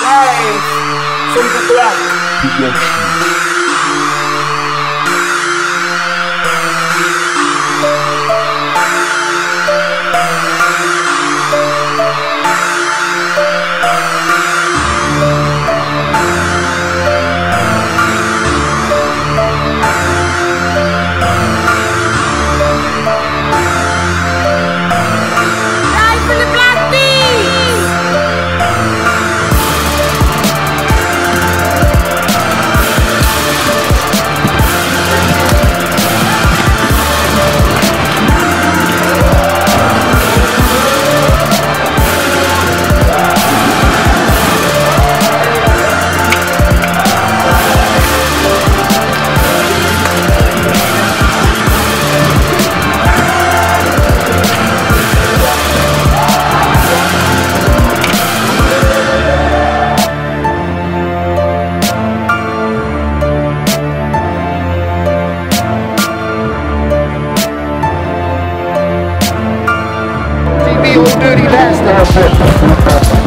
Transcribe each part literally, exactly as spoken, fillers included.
Guys, sumpit ko yan. Dirty bastard.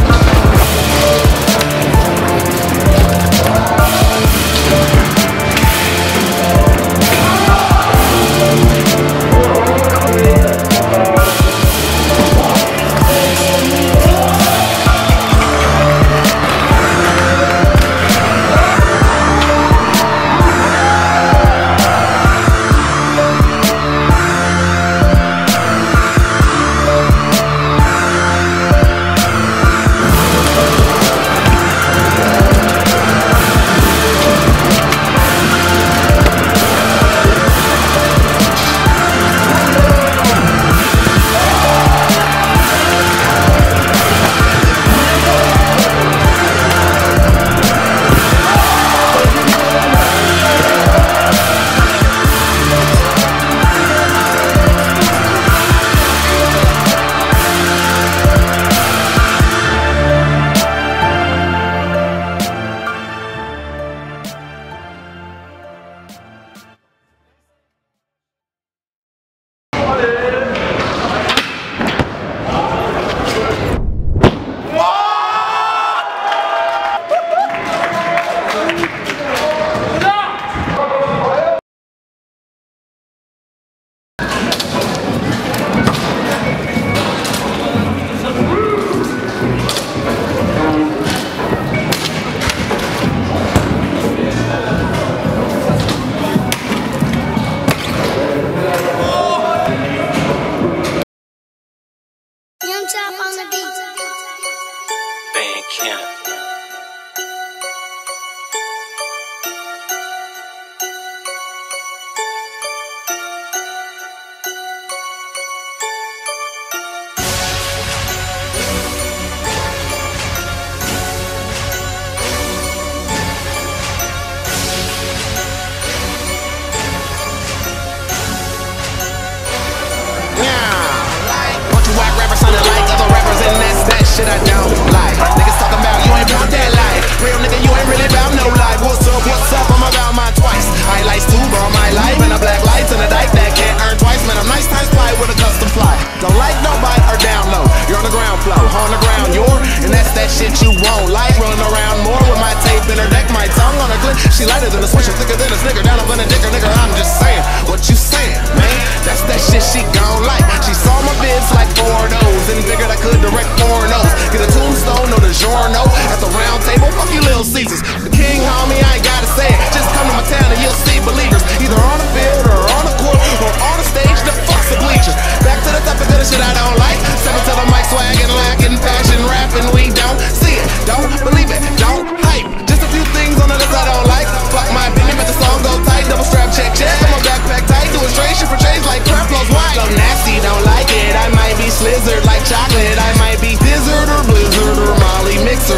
Shit I don't like. Niggas talking about you ain't about that life. Real nigga, you ain't really about no life. What's up, what's up? I'm about mine twice. Highlights too, bro, my life. And the black lights and the dyke that can't earn twice. Man, I'm nice times fly with a custom fly. Don't like nobody or down low. You're on the ground floor, on the ground, you're. And that's that shit you won't like. Running around more with my tape in her deck. My tongue on her clip. She lighter than a switch, thicker than a snicker. Down, I'm gonna dick her, nigga. I'm just saying. What you saying, man? That's that shit she gon' like. She saw my vids like four O's and figured I could direct pornos. Get a tombstone or the giorno at the round table. Fuck you, Little Caesars. The king, homie, I ain't gotta say it. Just come to my town and you'll see believers. Either on the field or on the court or on the stage. The fuck's the bleachers. Back to the top of good shit I don't like. Seven to the mic, swaggin', lacking, passion, rapping. We don't see it, don't believe it, don't hype. Just a few things on the list I don't like. Fuck my opinion, but the song go tight. Double strap, check, check. I'm a backpack tight, doing straight shit for change like crap flows white. So nasty, don't like it. I might be slizzard like chocolate. I might be Dizzard or Blizzard or Molly Mixer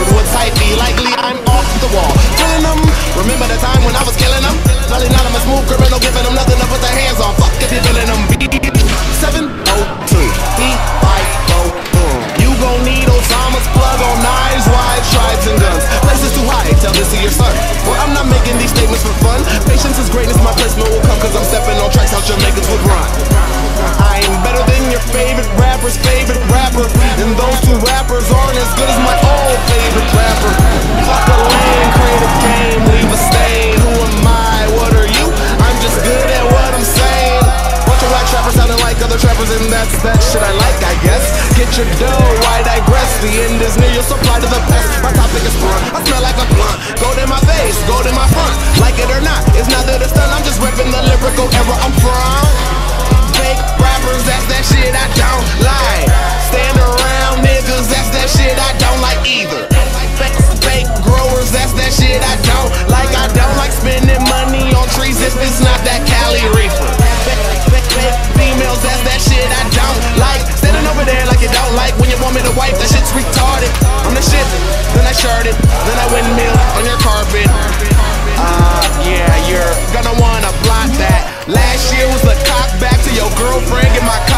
get your dough, I digress. The end is near, you'll supply to the best. My topic is blunt, I smell like a blunt. Gold in my face, gold in my front. Like it or not, it's neither the stun. I'm just repping the lyrical era I'm from. Fake rappers, that's that shit I don't like. Stand around niggas, that's that shit I don't like either. Fake, fake growers, that's that shit I don't like. I don't like spending money on trees if it's not that Cali reefer. Fake, fake, fake females, that's that shit I don't like. Standing over there like you don't like when you want me to wipe, that shit's retarded. I'm the shit, then I sharded, then I windmill on your carpet. Uh, yeah, you're gonna wanna block that. Last year was a cock back to your girlfriend, get my